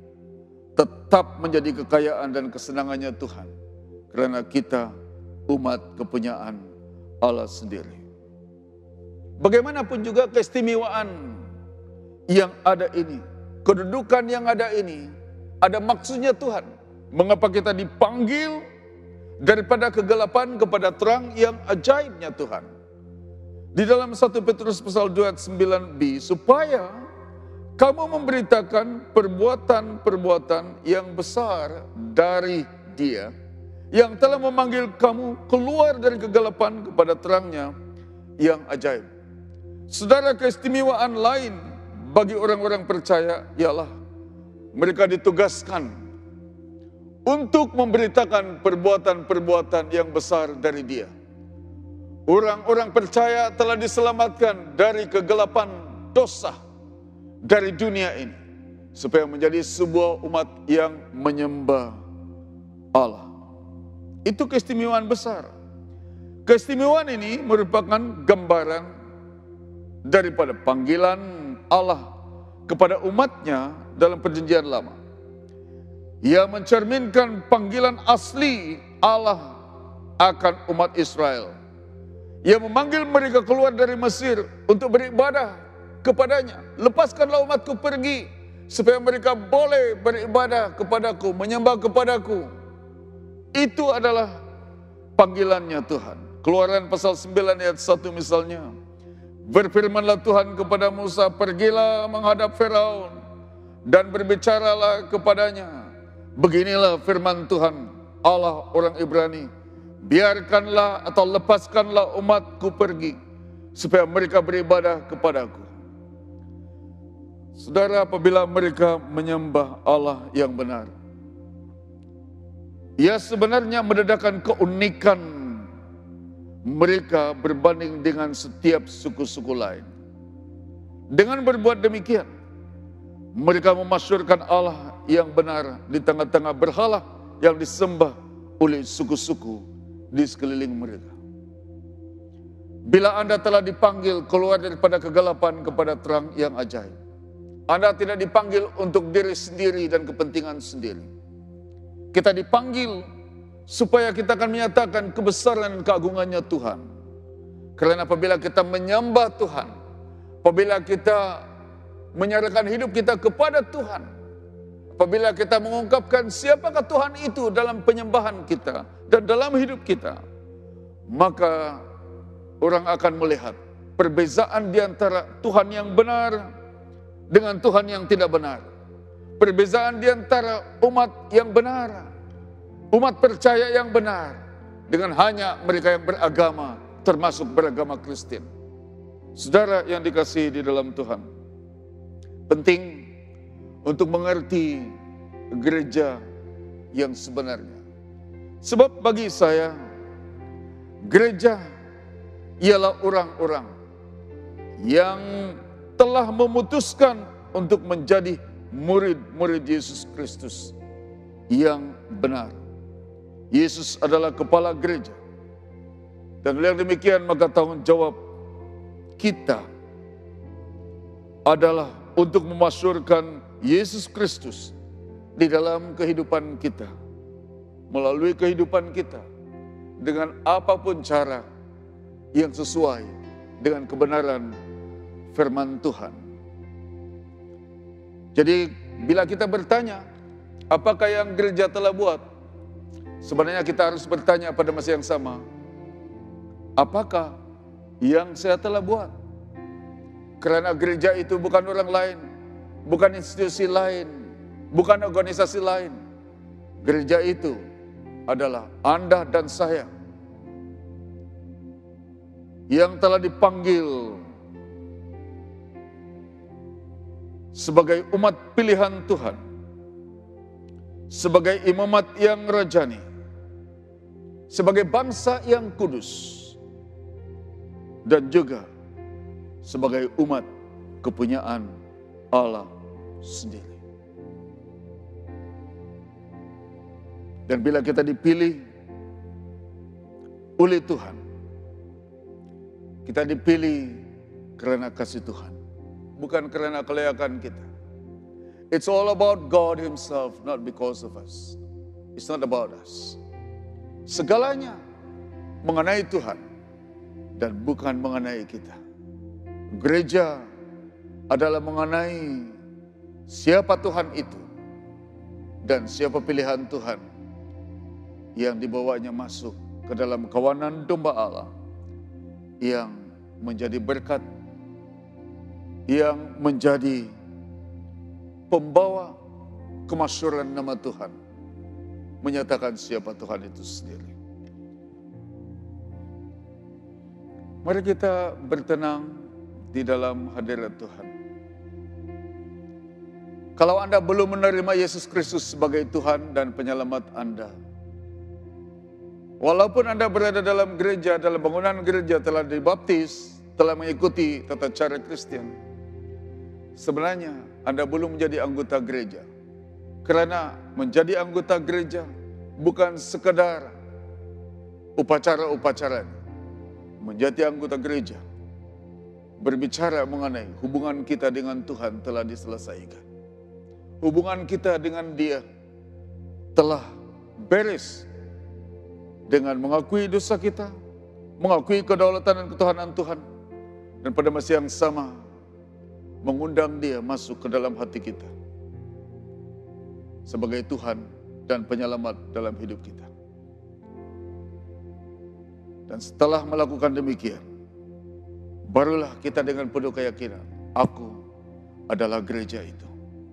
tetap menjadi kekayaan dan kesenangannya Tuhan, karena kita umat kepunyaan Allah sendiri. Bagaimanapun juga keistimewaan yang ada ini, kedudukan yang ada ini, ada maksudnya Tuhan. Mengapa kita dipanggil daripada kegelapan kepada terang yang ajaibnya Tuhan. Di dalam satu Petrus pasal dua ayat sembilan b, supaya kamu memberitakan perbuatan-perbuatan yang besar dari Dia yang telah memanggil kamu keluar dari kegelapan kepada terangnya yang ajaib. Saudara, keistimewaan lain bagi orang-orang percaya ialah mereka ditugaskan untuk memberitakan perbuatan-perbuatan yang besar dari Dia. Orang-orang percaya telah diselamatkan dari kegelapan dosa dari dunia ini, supaya menjadi sebuah umat yang menyembah Allah. Itu keistimewaan besar. Keistimewaan ini merupakan gambaran daripada panggilan Allah kepada umatnya dalam perjanjian lama. Ia mencerminkan panggilan asli Allah akan umat Israel. Ia memanggil mereka keluar dari Mesir untuk beribadah kepadanya. Lepaskanlah umatku pergi, supaya mereka boleh beribadah kepadaku, menyembah kepadaku. Itu adalah panggilannya Tuhan. Keluaran pasal sembilan ayat satu misalnya. Berfirmanlah Tuhan kepada Musa, pergilah menghadap Firaun dan berbicaralah kepadanya. Beginilah firman Tuhan, Allah orang Ibrani. Biarkanlah atau lepaskanlah umatku pergi, supaya mereka beribadah kepadaku. Saudara, apabila mereka menyembah Allah yang benar, ia sebenarnya menandakan keunikan mereka berbanding dengan setiap suku-suku lain. Dengan berbuat demikian, mereka memasyurkan Allah yang benar di tengah-tengah berhala yang disembah oleh suku-suku di sekeliling mereka. Bila Anda telah dipanggil keluar daripada kegelapan kepada terang yang ajaib, Anda tidak dipanggil untuk diri sendiri dan kepentingan sendiri. Kita dipanggil supaya kita akan menyatakan kebesaran dan keagungannya Tuhan. Karena apabila kita menyembah Tuhan, apabila kita menyerahkan hidup kita kepada Tuhan, apabila kita mengungkapkan siapakah Tuhan itu dalam penyembahan kita dan dalam hidup kita, maka orang akan melihat perbezaan di antara Tuhan yang benar dengan Tuhan yang tidak benar. Perbezaan di antara umat yang benar, umat percaya yang benar, dengan hanya mereka yang beragama, termasuk beragama Kristen. Saudara yang dikasihi di dalam Tuhan, penting untuk mengerti gereja yang sebenarnya. Sebab bagi saya, gereja ialah orang-orang yang telah memutuskan untuk menjadi murid-murid Yesus Kristus yang benar. Yesus adalah kepala gereja. Dan oleh demikian maka tanggung jawab kita adalah untuk memasyurkan Yesus Kristus di dalam kehidupan kita, melalui kehidupan kita, dengan apapun cara yang sesuai dengan kebenaran firman Tuhan. Jadi bila kita bertanya, apakah yang gereja telah buat? Sebenarnya kita harus bertanya pada masa yang sama, apakah yang saya telah buat? Karena gereja itu bukan orang lain, bukan institusi lain, bukan organisasi lain. Gereja itu adalah Anda dan saya yang telah dipanggil sebagai umat pilihan Tuhan, sebagai imamat yang rajani, sebagai bangsa yang kudus, dan juga sebagai umat kepunyaan Allah sendiri. Dan bila kita dipilih oleh Tuhan, kita dipilih karena kasih Tuhan, bukan karena kelayakan kita. It's all about God Himself, not because of us. It's not about us. Segalanya mengenai Tuhan dan bukan mengenai kita. Gereja adalah mengenai siapa Tuhan itu dan siapa pilihan Tuhan yang dibawanya masuk ke dalam kawanan domba Allah yang menjadi berkat, yang menjadi pembawa kemasyhuran nama Tuhan, menyatakan siapa Tuhan itu sendiri. Mari kita bertenang di dalam hadirat Tuhan. Kalau Anda belum menerima Yesus Kristus sebagai Tuhan dan penyelamat Anda, walaupun Anda berada dalam gereja, dalam bangunan gereja, telah dibaptis, telah mengikuti tata cara Kristen, sebenarnya Anda belum menjadi anggota gereja. Karena menjadi anggota gereja bukan sekedar upacara-upacara. Menjadi anggota gereja berbicara mengenai hubungan kita dengan Tuhan telah diselesaikan. Hubungan kita dengan Dia telah beres dengan mengakui dosa kita, mengakui kedaulatan dan ketuhanan Tuhan, dan pada masa yang sama mengundang Dia masuk ke dalam hati kita sebagai Tuhan dan penyelamat dalam hidup kita. Dan setelah melakukan demikian, barulah kita dengan penuh keyakinan, aku adalah gereja itu.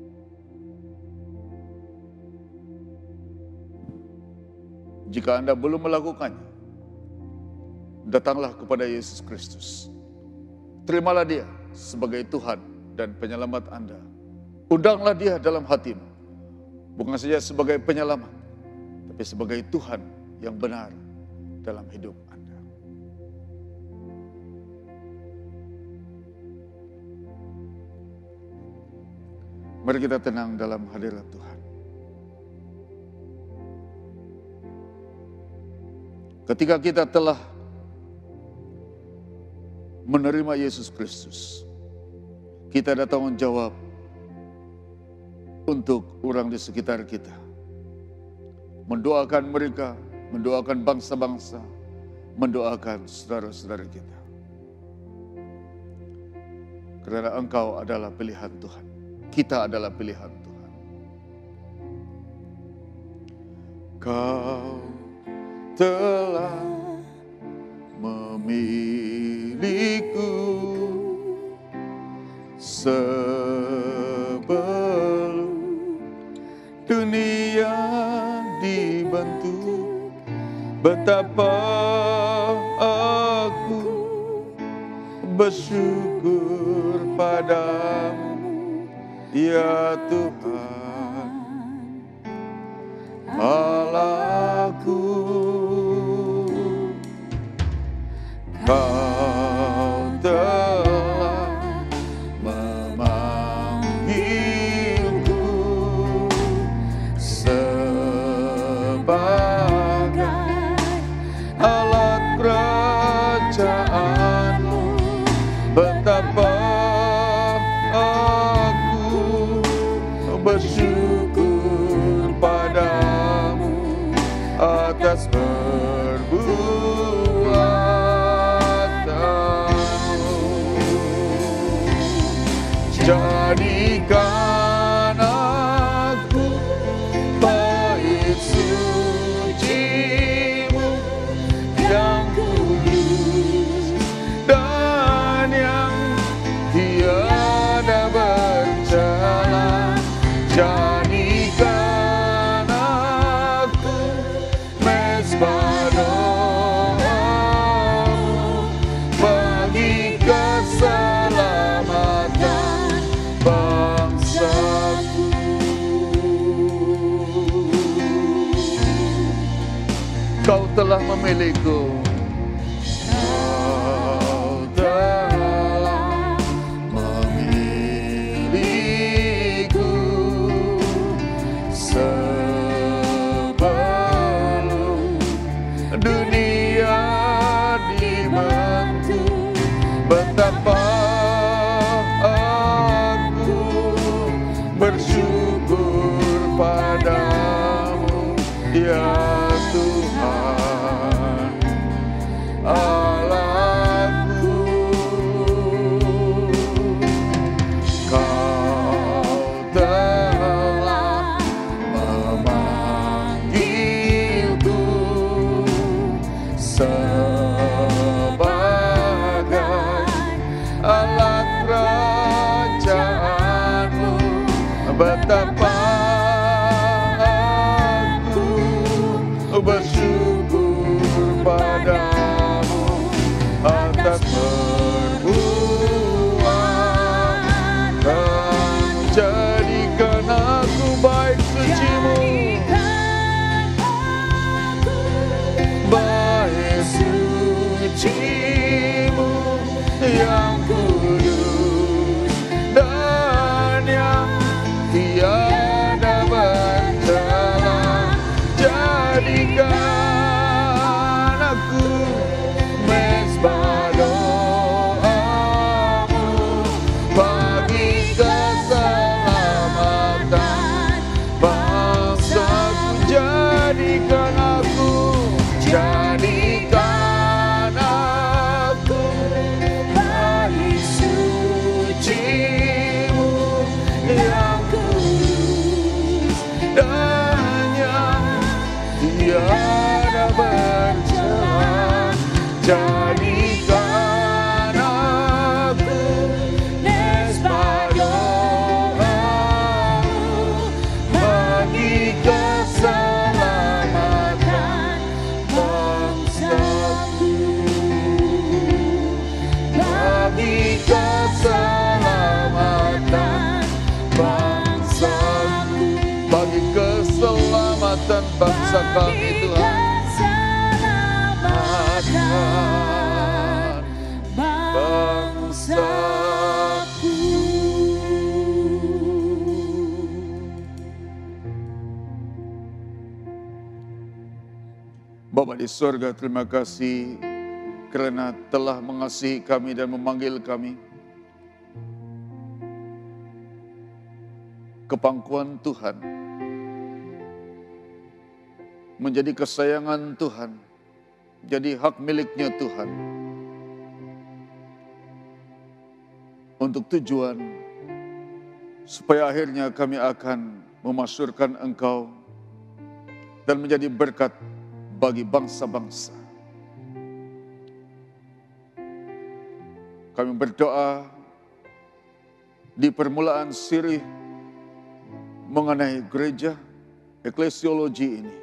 Jika Anda belum melakukannya, datanglah kepada Yesus Kristus. Terimalah Dia sebagai Tuhan dan penyelamat Anda. Undanglah Dia dalam hatimu. Bukan saja sebagai penyelamat, tapi sebagai Tuhan yang benar dalam hidup Anda. Mari kita tenang dalam hadirat Tuhan. Ketika kita telah menerima Yesus Kristus, kita ada tanggung jawab untuk orang di sekitar kita. Mendoakan mereka, mendoakan bangsa-bangsa, mendoakan saudara-saudara kita. Karena Engkau adalah pilihan Tuhan. Kita adalah pilihan Tuhan. Kau telah memilihku sebelum dunia dibentuk. Betapa aku bersyukur padamu, ya Tuhan Allahku. Kau telah memanggilku sebagai alat kerajaanmu. Betapa aku bersyukur padamu atas perbuatan. Jadikan aku bait suci-Mu yang kudus dan yang tiada bercela. Jadikan aku mezbah doa-Mu bagi keselamatan bangsaku. Kau telah memilihku, Kau telah memilihku sebelum sebagai alat kerajaanmu. Betapa aku bersyukur padamu atas perbuatan. Jadikan aku baik suci-Mu, baik suci-Mu yang kudus dan yang tiada bercela. Jadikan aku mezbah doamu bagi keselamatan bangsaku. Jadikan aku, jadikan aku baik suci-Mu yang kudus dan yang tiada bercela. Jadikan aku mezbah doamu bagi keselamatan bangsaku, bagi keselamatan bangsaku, bagi keselamatan bangsa kami Tuhan. Keselamatan bangsaku. Bapa di surga, terima kasih kerana telah mengasihi kami dan memanggil kami ke pangkuan Tuhan, menjadi kesayangan Tuhan, jadi hak miliknya Tuhan, untuk tujuan supaya akhirnya kami akan memasyurkan Engkau dan menjadi berkat bagi bangsa-bangsa. Kami berdoa di permulaan sirih mengenai gereja eklesiologi ini.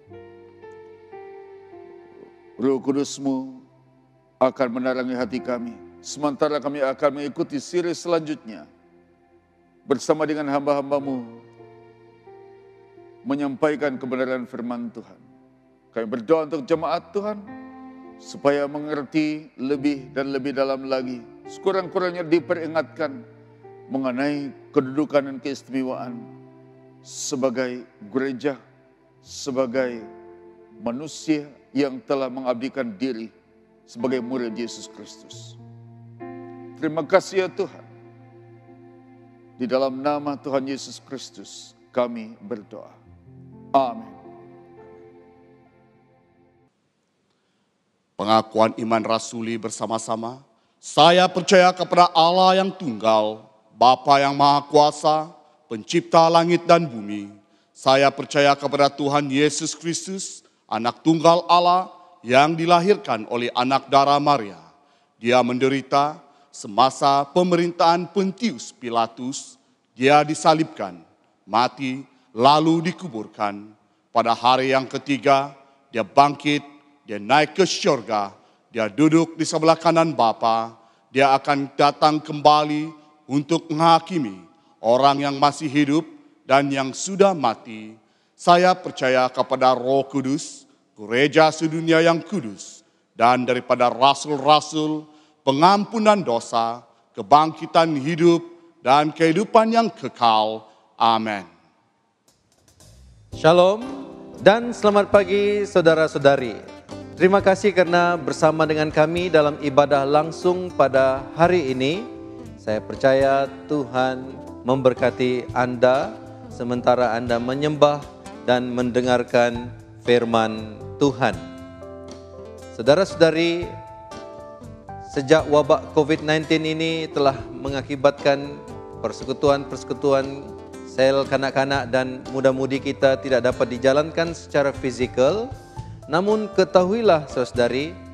Roh Kudus-Mu akan menerangi hati kami, sementara kami akan mengikuti siri selanjutnya bersama dengan hamba-hamba-Mu menyampaikan kebenaran firman Tuhan. Kami berdoa untuk jemaat Tuhan supaya mengerti lebih dan lebih dalam lagi, sekurang-kurangnya diperingatkan mengenai kedudukan dan keistimewaan sebagai gereja, sebagai manusia yang telah mengabdikan diri sebagai murid Yesus Kristus. Terima kasih ya Tuhan. Di dalam nama Tuhan Yesus Kristus kami berdoa. Amin. Pengakuan iman rasuli bersama-sama. Saya percaya kepada Allah yang tunggal, Bapa yang Maha Kuasa, Pencipta langit dan bumi. Saya percaya kepada Tuhan Yesus Kristus, Anak Tunggal Allah yang dilahirkan oleh anak darah Maria. Dia menderita semasa pemerintahan Pontius Pilatus. Dia disalibkan, mati, lalu dikuburkan. Pada hari yang ketiga, dia bangkit, dia naik ke syurga, dia duduk di sebelah kanan Bapa. Dia akan datang kembali untuk menghakimi orang yang masih hidup dan yang sudah mati. Saya percaya kepada Roh Kudus, gereja sedunia yang kudus, dan daripada rasul-rasul, pengampunan dosa, kebangkitan hidup, dan kehidupan yang kekal. Amin. Shalom dan selamat pagi saudara-saudari. Terima kasih karena bersama dengan kami dalam ibadah langsung pada hari ini. Saya percaya Tuhan memberkati Anda sementara Anda menyembah dan mendengarkan firman Tuhan. Saudara-saudari, sejak wabak covid sembilan belas ini telah mengakibatkan persekutuan-persekutuan sel kanak-kanak dan muda-mudi kita tidak dapat dijalankan secara fizikal. Namun ketahuilah saudari,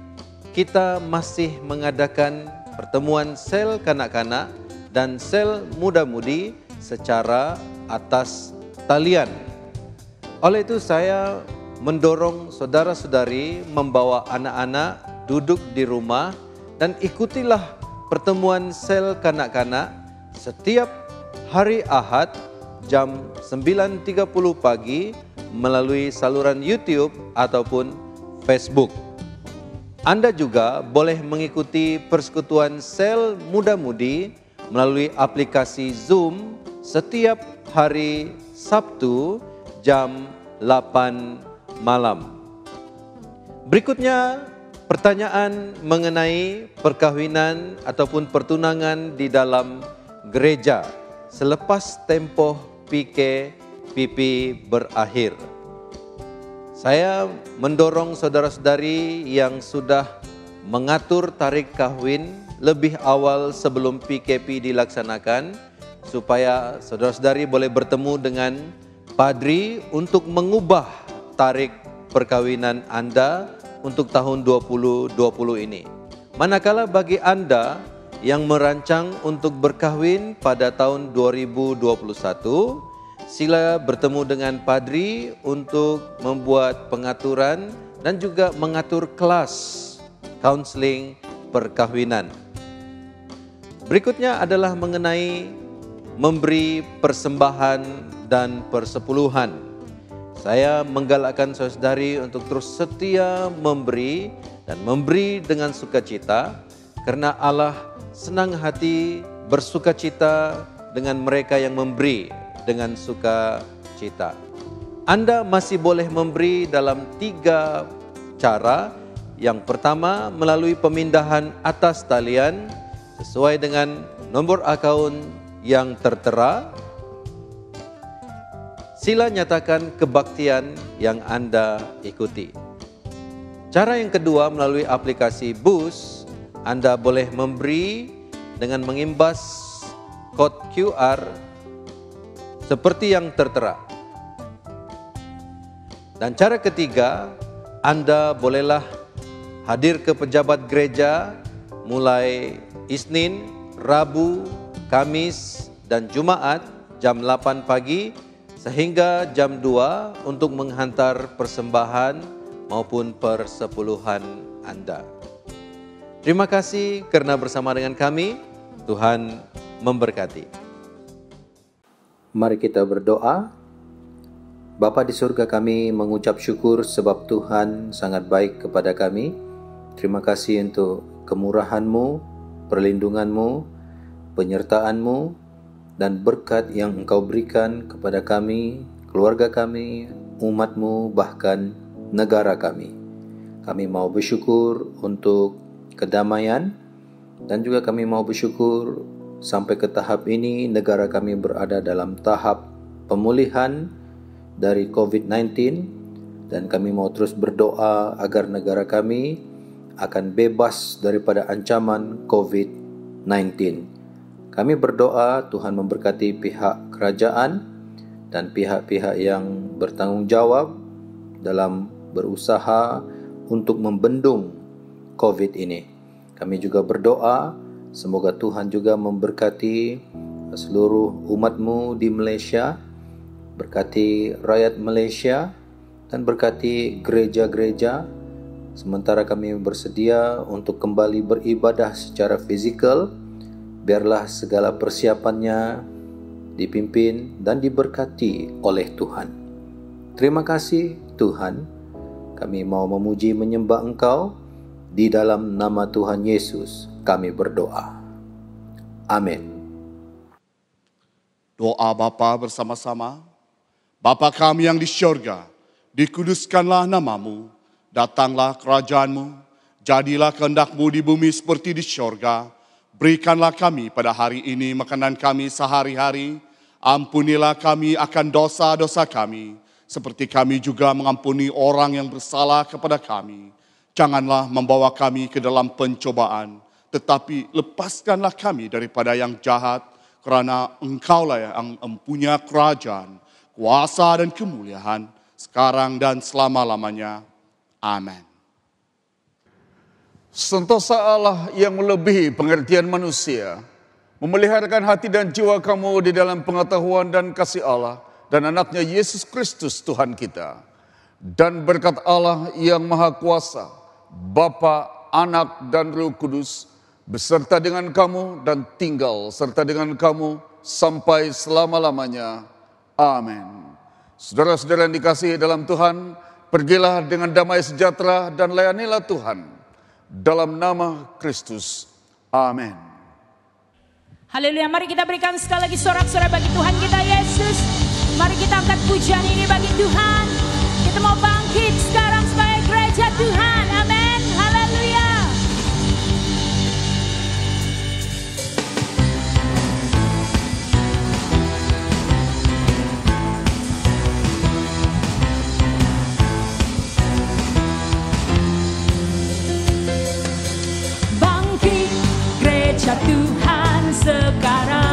kita masih mengadakan pertemuan sel kanak-kanak dan sel muda-mudi secara atas talian. Oleh itu saya mendorong saudara-saudari membawa anak-anak duduk di rumah dan ikutilah pertemuan sel kanak-kanak setiap hari Ahad jam sembilan tiga puluh pagi melalui saluran YouTube ataupun Facebook. Anda juga boleh mengikuti persekutuan sel muda-mudi melalui aplikasi Zoom setiap hari Sabtu jam delapan malam. Berikutnya pertanyaan mengenai perkahwinan ataupun pertunangan di dalam gereja selepas tempoh P K P P berakhir. Saya mendorong saudara-saudari yang sudah mengatur tarik kahwin lebih awal sebelum P K P dilaksanakan supaya saudara-saudari boleh bertemu dengan padri untuk mengubah tarik perkawinan Anda untuk tahun dua ribu dua puluh ini. Manakala bagi Anda yang merancang untuk berkahwin pada tahun dua ribu dua puluh satu, sila bertemu dengan padri untuk membuat pengaturan dan juga mengatur kelas counseling perkahwinan. Berikutnya adalah mengenai memberi persembahan dan persepuluhan. Saya menggalakkan saudari untuk terus setia memberi dan memberi dengan sukacita karena Allah senang hati bersukacita dengan mereka yang memberi dengan sukacita. Anda masih boleh memberi dalam tiga cara. Yang pertama melalui pemindahan atas talian sesuai dengan nomor akaun yang tertera. Sila nyatakan kebaktian yang Anda ikuti. Cara yang kedua melalui aplikasi Bus, Anda boleh memberi dengan mengimbas kode Q R seperti yang tertera. Dan cara ketiga, Anda bolehlah hadir ke pejabat gereja mulai Isnin, Rabu, Kamis, dan Jumaat jam delapan pagi sehingga jam dua untuk menghantar persembahan maupun persepuluhan Anda. Terima kasih kerana bersama dengan kami. Tuhan memberkati. Mari kita berdoa. Bapa di surga, kami mengucap syukur sebab Tuhan sangat baik kepada kami. Terima kasih untuk kemurahan-Mu, perlindungan-Mu, penyertaan-Mu, dan berkat yang Engkau berikan kepada kami, keluarga kami, umat-Mu, bahkan negara kami. Kami mau bersyukur untuk kedamaian, dan juga kami mau bersyukur sampai ke tahap ini negara kami berada dalam tahap pemulihan dari covid sembilan belas, dan kami mau terus berdoa agar negara kami akan bebas daripada ancaman covid sembilan belas. Kami berdoa Tuhan memberkati pihak kerajaan dan pihak-pihak yang bertanggung jawab dalam berusaha untuk membendung COVID ini. Kami juga berdoa semoga Tuhan juga memberkati seluruh umat-Mu di Malaysia, berkati rakyat Malaysia, dan berkati gereja-gereja. Sementara kami bersedia untuk kembali beribadah secara fizikal, biarlah segala persiapannya dipimpin dan diberkati oleh Tuhan. Terima kasih Tuhan, kami mau memuji menyembah Engkau, di dalam nama Tuhan Yesus kami berdoa. Amin. Doa Bapa bersama-sama. Bapa kami yang di syurga, dikuduskanlah nama-Mu, datanglah kerajaan-Mu, jadilah kehendak-Mu di bumi seperti di syurga. Berikanlah kami pada hari ini makanan kami sehari-hari. Ampunilah kami akan dosa-dosa kami, seperti kami juga mengampuni orang yang bersalah kepada kami. Janganlah membawa kami ke dalam pencobaan, tetapi lepaskanlah kami daripada yang jahat, kerana Engkaulah yang mempunyai kerajaan, kuasa dan kemuliaan, sekarang dan selama-lamanya. Amin. Sentosa Allah yang melebihi pengertian manusia, memeliharakan hati dan jiwa kamu di dalam pengetahuan dan kasih Allah dan anaknya Yesus Kristus Tuhan kita. Dan berkat Allah yang Maha Kuasa, Bapa, Anak, dan Roh Kudus, beserta dengan kamu dan tinggal serta dengan kamu sampai selama-lamanya. Amin. Saudara-saudara yang dikasihi dalam Tuhan, pergilah dengan damai sejahtera dan layanilah Tuhan. Dalam nama Kristus. Amin. Haleluya, mari kita berikan sekali lagi sorak-sorai bagi Tuhan kita Yesus. Mari kita angkat pujian ini bagi Tuhan. Kita mau bangkit sekarang sebagai gereja Tuhan. Amin. Haleluya. Bangkit gereja Tuhan sekarang.